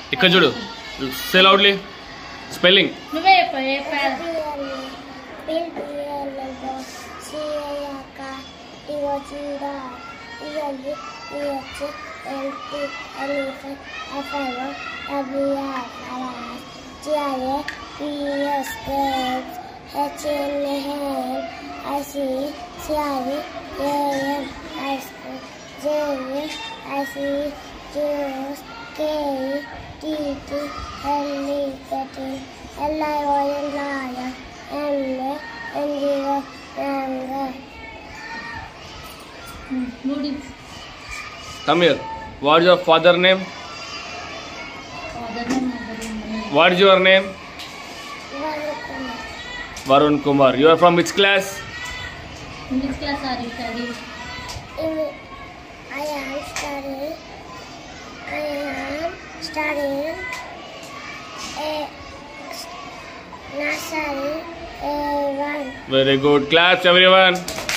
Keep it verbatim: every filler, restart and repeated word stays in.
ఇక్కడ చూడు. Say loudly. Spelling. నువ్వే చెప్పు. ఏ పేరు? Come here. What is your father name? What is your name? Varun Kumar. You are from which class? In which class are you studying? I am studying. I am studying a nursery A one. Very good. Claps everyone.